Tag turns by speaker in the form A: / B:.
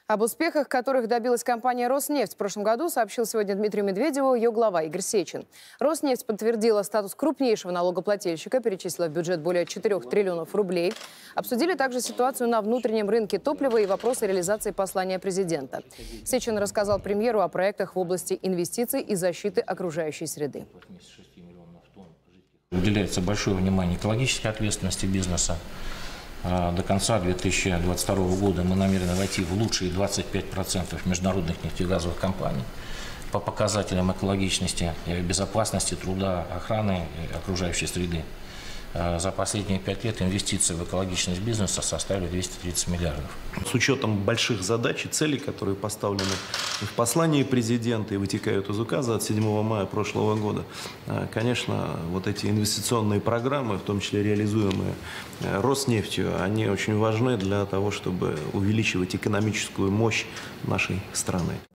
A: Об успехах, которых добилась компания «Роснефть» в прошлом году, сообщил сегодня Дмитрию Медведеву ее глава Игорь Сечин. «Роснефть» подтвердила статус крупнейшего налогоплательщика, перечислила в бюджет более 4 триллионов рублей. Обсудили также ситуацию на внутреннем рынке топлива и вопросы реализации послания президента. Сечин рассказал премьеру о проектах в области инвестиций и защиты окружающей среды.
B: Уделяется большое внимание экологической ответственности бизнеса. До конца 2022 года мы намерены войти в лучшие 25% международных нефтегазовых компаний по показателям экологичности, безопасности труда, охраны окружающей среды. За последние 5 лет инвестиции в экологичность бизнеса составили 230 миллиардов.
C: С учетом больших задач и целей, которые поставлены в послании президента и вытекают из указа от 7 мая прошлого года, конечно, вот эти инвестиционные программы, в том числе реализуемые Роснефтью, они очень важны для того, чтобы увеличивать экономическую мощь нашей страны.